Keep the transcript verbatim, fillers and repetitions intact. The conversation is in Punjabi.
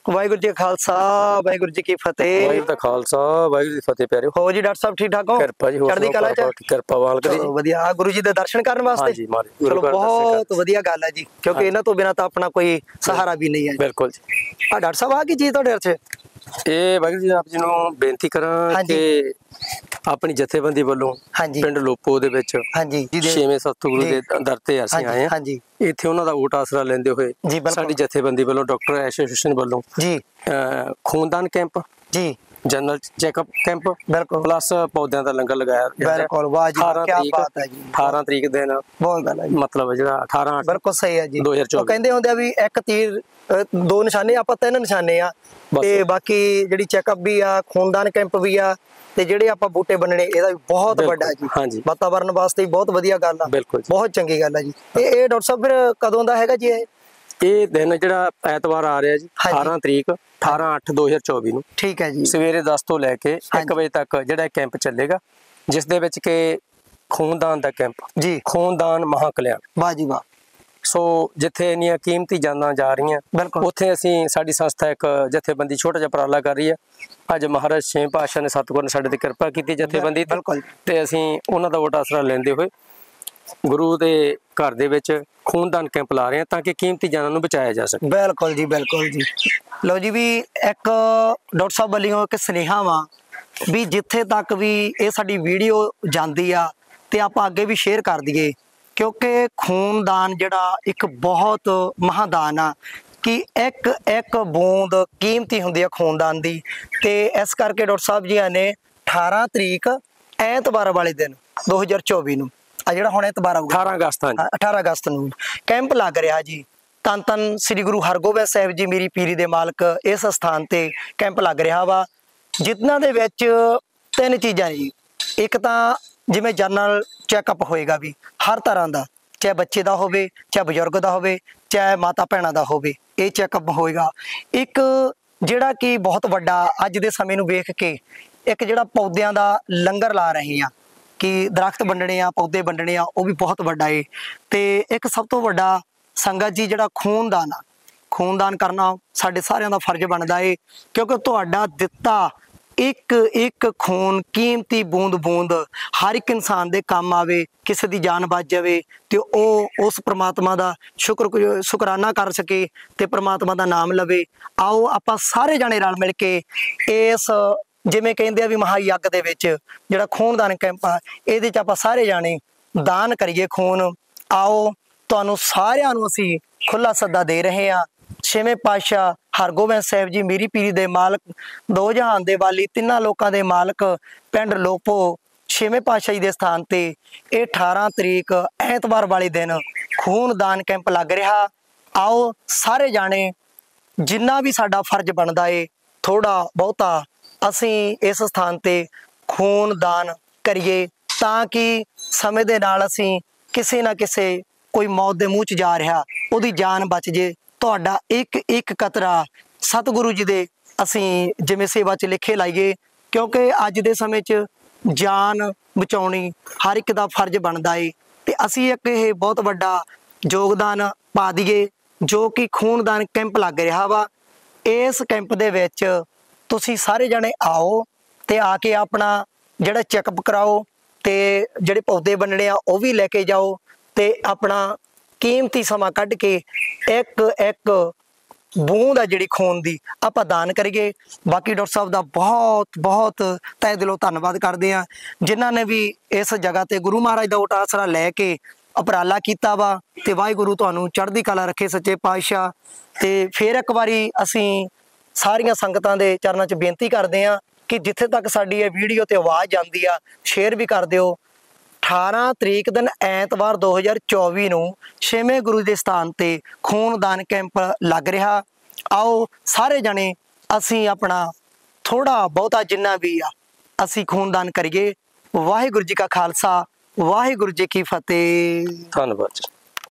वाहिगुरू जी का खालसा वाहिगुरू जी की फतेह। वाहिगुरू दा खालसा वाहिगुरू दी फतेह प्यारे हो जी डॉक्टर साहब ठीक ठाक हो? किरपा जी, चढ़दी कला च किरपा मालिक दी। वधिया गुरु जी दे दर्शन करने वास्ते। हाँ जी मालिक गुरु चलो घर दर्शन बहुत कर। वधिया गल है जी, क्योंकि इन्हां तो बिना तो अपना कोई सहारा भी नहीं है। बिल्कुल जी। आ डॉक्टर साहब आ की चीज तुहाडे हथ च? ਇਹ ਵਾਹਿਗੁਰੂ ਜੀ ਆਪ ਜੀ ਨੂੰ ਬੇਨਤੀ ਕਰਾਂ ਹਾਂਜੀ। ਕਿ ਆਪਣੀ ਜਥੇਬੰਦੀ ਵੱਲੋਂ ਹਾਂਜੀ ਪਿੰਡ ਲੋਪੋ ਦੇ ਵਿੱਚ ਹਾਂਜੀ ਜੀ ਦੇ- ਛੇਵੇਂ ਸਤਿਗੁਰੂ ਜੀ। ਦੇ ਦਰ ਤੇ ਅਸੀਂ ਹਾਂਜੀ, ਆਏ ਹਾਂ। ਹਾਂਜੀ। ਇੱਥੇ ਉਹਨਾਂ ਦਾ ਓਟ ਆਸਰਾ ਲੈਂਦੇ ਹੋਏ ਜੀ, ਬਿਲਕੁਲ। ਸਾਡੀ ਜਥੇਬੰਦੀ ਵੱਲੋਂ ਡਾਕਟਰ ਐਸੋਸੀਏਸ਼ਨ ਵੱਲੋਂ ਜੀ ਅਹ ਖੂਨਦਾਨ ਕੈਂਪ, ਜੀ ਜਨਰਲ ਚੈੱਕਅਪ ਕੈਂਪ ਬਿਲਕੁਲ ਪਲੱਸ ਪੌਦਿਆਂ ਦਾ ਲੰਗਰ ਲਗਾਇਆ ਗਿਆ ਹੈ। ਬਿਲकुल वाह जी ਅਠਾਰਾਂ क्या ਤਰੀਕ बात है जी, ਅਠਾਰਾਂ ਤਰੀਕ ਦਿਨ बहुत गल है जी। ਮਤਲਬ ਜਿਹੜਾ ਅਠਾਰਾਂ ਅੱਠ ਬਿਲਕੁਲ ਸਹੀ ਹੈ ਜੀ। ਦੋ ਹਜ਼ਾਰ ਚੌਵੀ ਉਹ ਕਹਿੰਦੇ ਹੁੰਦੇ ਆ ਵੀ ਇੱਕ ਤੀਰ ਅ, ਦੋ ਨਿਸ਼ਾਨੇ, ਆਪਾਂ ਤਿੰਨ ਨਿਸ਼ਾਨੇ ਆ ਬਸ। ਤੇ ਬਾਕੀ ਜਿਹੜੀ ਚੈੱਕਅਪ ਵੀ ਆ, ਖੂਨਦਾਨ ਕੈਂਪ ਵੀ ਆ, ਤੇ ਜਿਹੜੇ ਆਪਾਂ ਬੂਟੇ ਬੰਨਣੇ ਇਹਦਾ ਵੀ ਬਹੁਤ ਬਿਲਕੁਲ, ਵੱਡਾ ਜੀ। ਹਾਂਜੀ। ਵਾਤਾਵਰਨ ਵਾਸਤੇ ਵੀ ਬਹੁਤ ਵਧੀਆ ਗੱਲ ਆ, ਬਿਲਕੁਲ ਜੀ। ਬਹੁਤ ਚੰਗੀ ਗੱਲ ਆ ਜੀ। ਇਹ ਇਹ ਡਾਕਟਰ ਸਾਹਿਬ ਫਿਰ ਕਦੋਂ ਦਾ ਹੈਗਾ ਜੀ ਇਹ? ਇਹ ਦਿਨ ਜਿਹੜਾ ਐਤਵਾਰ ਆ ਰਿਹਾ ਜੀ ਹਾਂਜੀ। ਅਠਾਰਾਂ ਤਰੀਕ ਅਠਾਰਾਂ ਅੱਠ ਦੋ ਹਜ਼ਾਰ ਚੌਵੀ ਨੂੰ ਠੀਕ ਹੈ ਜੀ। ਸਵੇਰੇ ਦਸ ਤੋਂ ਲੈ ਕੇ ਇੱਕ ਹਾਂਜੀ। ਵਜੇ ਤੱਕ ਜਿਹੜਾ ਕੈਂਪ ਚੱਲੇਗਾ, ਜਿਸ ਦੇ ਵਿੱਚ ਕਿ ਖੂਨਦਾਨ ਦਾ ਕੈਂਪ, ਜੀ ਖੂਨਦਾਨ ਮਹਾ ਕਲਿਆਣ। ਵਾਹ ਜੀ ਵਾਹ। ਸੋ ਜਿੱਥੇ ਇੰਨੀਆਂ ਕੀਮਤੀ ਜਾਨਾਂ ਜਾ ਰਹੀਆਂ, ਬਿਲਕੁਲ। ਉੱਥੇ ਅਸੀਂ ਸਾਡੀ ਸੰਸਥਾ ਇੱਕ ਜਥੇਬੰਦੀ ਛੋਟਾ ਜਿਹਾ ਉਪਰਾਲਾ ਕਰ ਰਹੀ ਹੈ। ਅੱਜ ਮਹਾਰਾਜ ਛੇਵੇਂ ਪਾਤਸ਼ਾਹ ਨੇ ਸਤਿਗੁਰ ਨੇ ਸਾਡੇ ਤੇ ਕਿਰਪਾ ਕੀਤੀ ਜਥੇਬੰਦੀ ਤੇ, ਬਿਲਕੁਲ। ਤੇ ਅਸੀਂ ਉਹਨਾਂ ਦਾ ਵੋਟ ਆਸਰਾ ਲੈਂਦੇ ਹੋਏ ਗੁਰੂ ਦੇ ਘਰ ਦੇ ਵਿੱਚ ਖੂਨਦਾਨ ਕੈਂਪ ਲਾ ਰਹੇ ਹਾਂ ਤਾਂ ਕਿ ਕੀਮਤੀ ਜਾਨਾਂ ਨੂੰ ਬਚਾਇਆ ਜਾ ਸਕੇ। ਬਿਲਕੁਲ ਜੀ ਬਿਲਕੁਲ ਜੀ। ਲਓ ਜੀ ਵੀ ਇੱਕ ਡਾਕਟਰ ਸਾਹਿਬ ਵੱਲੋਂ ਇੱਕ ਸੁਨੇਹਾ ਵਾ ਵੀ ਜਿੱਥੇ ਤੱਕ ਵੀ ਇਹ ਸਾਡੀ ਵੀਡੀਓ ਜਾਂਦੀ ਆ ਤੇ ਆਪਾਂ ਅੱਗੇ ਵੀ ਸ਼ੇਅਰ ਕਰ ਦਈਏ, ਕਿਉਂਕਿ ਖੂਨਦਾਨ ਜਿਹੜਾ ਇੱਕ ਬਹੁਤ ਮਹਾਦਾਨ ਆ ਕਿ ਇੱਕ ਇੱਕ ਬੂੰਦ ਕੀਮਤੀ ਹੁੰਦੀ ਆ ਖੂਨਦਾਨ ਦੀ। ਤੇ ਇਸ ਕਰਕੇ ਡਾਕਟਰ ਸਾਹਿਬ ਜੀ ਨੇ ਅਠਾਰਾਂ ਤਰੀਕ ਐਤਵਾਰ ਵਾਲੇ ਦਿਨ ਦੋ ਹਜ਼ਾਰ ਚੌਵੀ ਨੂੰ, ਆ ਜਿਹੜਾ ਹੁਣ ਐਤਵਾਰ ਆਊਗਾ ਅਠਾਰਾਂ ਅਗਸਤ ਨੂੰ ਅਠਾਰਾਂ ਅਗਸਤ ਨੂੰ ਕੈਂਪ ਲੱਗ ਰਿਹਾ ਜੀ। ਧੰਨ ਧੰਨ ਸ੍ਰੀ ਗੁਰੂ ਹਰਗੋਬਿੰਦ ਸਾਹਿਬ ਜੀ ਮੇਰੀ ਪੀਰੀ ਦੇ ਮਾਲਕ ਇਸ ਸਥਾਨ ਤੇ ਕੈਂਪ ਲੱਗ ਰਿਹਾ ਵਾ, ਜਿਨ੍ਹਾਂ ਦੇ ਵਿੱਚ ਤਿੰਨ ਚੀਜ਼ਾਂ ਜੀ। ਇੱਕ ਤਾਂ ਜਿਵੇਂ ਜਨਰਲ ਚੈੱਕਅਪ ਹੋਏਗਾ ਵੀ ਹਰ ਤਰ੍ਹਾਂ ਦਾ, ਚਾਹੇ ਬੱਚੇ ਦਾ ਹੋਵੇ, ਚਾਹੇ ਬਜ਼ੁਰਗ ਦਾ ਹੋਵੇ, ਚਾਹੇ ਮਾਤਾ ਭੈਣਾਂ ਦਾ ਹੋਵੇ, ਇਹ ਚੈੱਕਅਪ ਹੋਏਗਾ। ਇੱਕ ਜਿਹੜਾ ਕਿ ਬਹੁਤ ਵੱਡਾ ਅੱਜ ਦੇ ਸਮੇਂ ਨੂੰ ਵੇਖ ਕੇ ਇੱਕ ਜਿਹੜਾ ਪੌਦਿਆਂ ਦਾ ਲੰਗਰ ਲਾ ਰਹੇ ਆ ਕਿ ਦਰਖਤ ਵੰਡਣੇ ਆ, ਪੌਦੇ ਵੰਡਣੇ ਆ, ਉਹ ਵੀ ਬਹੁਤ ਵੱਡਾ ਏ। ਤੇ ਇੱਕ ਸਭ ਤੋਂ ਵੱਡਾ ਸੰਗਤ ਜੀ ਜਿਹੜਾ ਖੂਨਦਾਨ ਆ, ਖੂਨਦਾਨ ਕਰਨਾ ਸਾਡੇ ਸਾਰਿਆਂ ਦਾ ਫਰਜ਼ ਬਣਦਾ ਏ, ਕਿਉਂਕਿ ਤੁਹਾਡਾ ਦਿੱਤਾ ਇੱਕ ਇੱਕ ਖੂਨ ਕੀਮਤੀ ਬੂੰਦ ਬੂੰਦ ਹਰ ਇੱਕ ਇਨਸਾਨ ਦੇ ਕੰਮ ਆਵੇ, ਕਿਸੇ ਦੀ ਜਾਨ ਬਚ ਜਾਵੇ ਤੇ ਉਹ ਉਸ ਪ੍ਰਮਾਤਮਾ ਦਾ ਸ਼ੁਕਰ ਸ਼ੁਕਰਾਨਾ ਕਰ ਸਕੇ ਤੇ ਪ੍ਰਮਾਤਮਾ ਦਾ ਨਾਮ ਲਵੇ। ਆਓ ਆਪਾਂ ਸਾਰੇ ਜਾਣੇ ਰਲ ਮਿਲ ਕੇ ਇਸ ਜਿਵੇਂ ਕਹਿੰਦੇ ਆ ਵੀ ਮਹਾਯੱਗ ਦੇ ਵਿੱਚ ਜਿਹੜਾ ਖੂਨਦਾਨ ਕੈਂਪ ਆ, ਇਹਦੇ 'ਚ ਆਪਾਂ ਸਾਰੇ ਜਾਣੇ ਦਾਨ ਕਰੀਏ ਖੂਨ। ਆਓ ਤੁਹਾਨੂੰ ਸਾਰਿਆਂ ਨੂੰ ਅਸੀਂ ਖੁੱਲਾ ਸੱਦਾ ਦੇ ਰਹੇ ਹਾਂ। ਛੇਵੇਂ ਪਾਤਸ਼ਾਹ ਹਰਗੋਬਿੰਦ ਸਾਹਿਬ ਜੀ ਮੇਰੀ ਪੀਰੀ ਦੇ ਮਾਲਕ, ਦੋ ਜਹਾਨ ਦੇ ਵਾਲੀ, ਤਿੰਨਾਂ ਲੋਕਾਂ ਦੇ ਮਾਲਕ, ਪਿੰਡ ਲੋਪੋ ਛੇਵੇਂ ਪਾਤਸ਼ਾਹ ਜੀ ਦੇ ਸਥਾਨ ਤੇ ਇਹ ਅਠਾਰਾਂ ਤਰੀਕ ਐਤਵਾਰ ਵਾਲੇ ਦਿਨ ਖੂਨਦਾਨ ਕੈਂਪ ਲੱਗ ਰਿਹਾ। ਆਓ ਸਾਰੇ ਜਾਣੇ ਜਿੰਨਾ ਵੀ ਸਾਡਾ ਫਰਜ਼ ਬਣਦਾ ਏ ਥੋੜਾ ਬਹੁਤਾ ਅਸੀਂ ਇਸ ਸਥਾਨ ਤੇ ਖੂਨਦਾਨ ਕਰੀਏ, ਤਾਂ ਕਿ ਸਮੇਂ ਦੇ ਨਾਲ ਅਸੀਂ ਕਿਸੇ ਨਾ ਕਿਸੇ ਕੋਈ ਮੌਤ ਦੇ ਮੂੰਹ 'ਚ ਜਾ ਰਿਹਾ ਉਹਦੀ ਜਾਨ ਬਚ ਜੇ। ਤੁਹਾਡਾ ਇੱਕ ਇੱਕ ਕਤਰਾ ਸਤਿਗੁਰੂ ਜੀ ਦੇ ਅਸੀਂ ਜਿਵੇਂ ਸੇਵਾ 'ਚ ਲਿਖੇ ਲਾਈਏ, ਕਿਉਂਕਿ ਅੱਜ ਦੇ ਸਮੇਂ 'ਚ ਜਾਨ ਬਚਾਉਣੀ ਹਰ ਇੱਕ ਦਾ ਫਰਜ਼ ਬਣਦਾ ਏ। ਤੇ ਅਸੀਂ ਇੱਕ ਇਹ ਬਹੁਤ ਵੱਡਾ ਯੋਗਦਾਨ ਪਾ ਦਈਏ ਜੋ ਕਿ ਖੂਨਦਾਨ ਕੈਂਪ ਲੱਗ ਰਿਹਾ ਵਾ। ਇਸ ਕੈਂਪ ਦੇ ਵਿੱਚ ਤੁਸੀਂ ਸਾਰੇ ਜਣੇ ਆਓ ਤੇ ਆ ਕੇ ਆਪਣਾ ਜਿਹੜਾ ਚੈੱਕਅਪ ਕਰਾਓ ਤੇ ਜਿਹੜੇ ਪੌਦੇ ਵੰਡਣੇ ਆ ਉਹ ਵੀ ਲੈ ਕੇ ਜਾਓ ਤੇ ਆਪਣਾ ਕੀਮਤੀ ਸਮਾਂ ਕੱਢ ਕੇ ਇੱਕ ਇੱਕ ਬੂੰਦ ਆ ਜਿਹੜੀ ਖੂਨ ਦੀ ਆਪਾਂ ਦਾਨ ਕਰੀਏ। ਬਾਕੀ ਡਾਕਟਰ ਸਾਹਿਬ ਦਾ ਬਹੁਤ ਬਹੁਤ ਤਹਿ ਦਿਲੋਂ ਧੰਨਵਾਦ ਕਰਦੇ ਹਾਂ, ਜਿਨ੍ਹਾਂ ਨੇ ਵੀ ਇਸ ਜਗ੍ਹਾ ਤੇ ਗੁਰੂ ਮਹਾਰਾਜ ਦਾ ਓਟ ਆਸਰਾ ਲੈ ਕੇ ਉਪਰਾਲਾ ਕੀਤਾ ਵਾ। ਤੇ ਵਾਹਿਗੁਰੂ ਤੁਹਾਨੂੰ ਚੜ੍ਹਦੀ ਕਲਾ ਰੱਖੇ ਸੱਚੇ ਪਾਤਸ਼ਾਹ। ਤੇ ਫਿਰ ਇੱਕ ਵਾਰੀ ਅਸੀਂ ਸਾਰੀਆਂ ਸੰਗਤਾਂ ਦੇ ਚਰਨਾਂ 'ਚ ਬੇਨਤੀ ਕਰਦੇ ਹਾਂ ਕਿ ਜਿੱਥੇ ਤੱਕ ਸਾਡੀ ਇਹ ਵੀਡੀਓ ਤੇ ਆਵਾਜ਼ ਜਾਂਦੀ ਆ ਸ਼ੇਅਰ ਵੀ ਕਰ ਦਿਓ। ਅਠਾਰਾਂ ਤਰੀਕ ਦਿਨ ਐਤਵਾਰ ਦੋ ਹਜ਼ਾਰ ਚੌਵੀ ਨੂੰ ਛੇਵੇਂ ਗੁਰੂ ਦੇ ਸਥਾਨ ਤੇ ਖੂਨਦਾਨ ਕੈਂਪ ਲੱਗ ਰਿਹਾ। ਆਓ ਸਾਰੇ ਜਣੇ ਅਸੀਂ ਆਪਣਾ ਥੋੜਾ ਬਹੁਤਾ ਜਿੰਨਾ ਵੀ ਆ ਅਸੀਂ ਖੂਨਦਾਨ ਕਰੀਏ। ਵਾਹਿਗੁਰੂ ਜੀ ਕਾ ਖਾਲਸਾ, ਵਾਹਿਗੁਰੂ ਜੀ ਕੀ ਫਤਿਹ। ਧੰਨਵਾਦ।